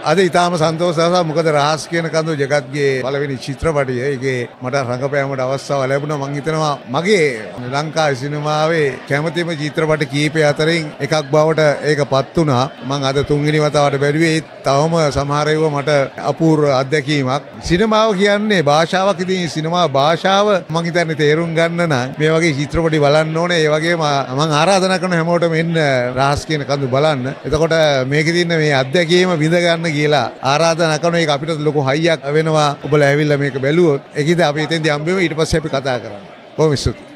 අද ඉතාම සන්තෝෂයි මොකද රහස් කියන කඳු ජගත්ගේ පළවෙනි චිත්‍රපටය. ඒකේ මට රංගපෑමට අවස්ථාව ලැබුණා. මම හිතනවා මගේ ලංකාවේ සිනමාවේ කැමතිම චිත්‍රපට කීපය අතරින් එකක් බවට ඒකපත් වුණා. මම අද තුන්වෙනි වතාවට බැලුවේ. තවම සමහර ඒවා මට අපූර්ව අත්දැකීමක්. සිනමාව කියන්නේ භාෂාවක්. ඉතින් සිනමා භාෂාව මම හිතන්නේ තේරුම් ගන්න නම් මේ වගේ චිත්‍රපටි බලන්න ඕනේ. ඒ වගේම මම ආරාධනා කරන හැමෝටම එන්න රහස් කියන කඳු බලන්න. එතකොට මේකේ තියෙන මේ අත්දැකීම විඳ ගන්න කියලා ආරාධනා කරන එක අපිට ලොකු හයියක් වෙනවා. ඔබලා ඇවිල්ලා මේක බැලුවොත් ඒකද අපි එතෙන්දී හම්බෙමු. ඊට පස්සේ අපි කතා කරමු. බොහොම ස්තුතියි.